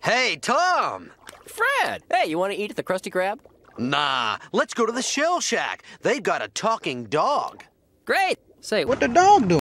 Hey, Tom! Fred! Hey, you want to eat at the Krusty Krab? Nah, let's go to the Shell Shack. They've got a talking dog. Great! Say, What the dog doing?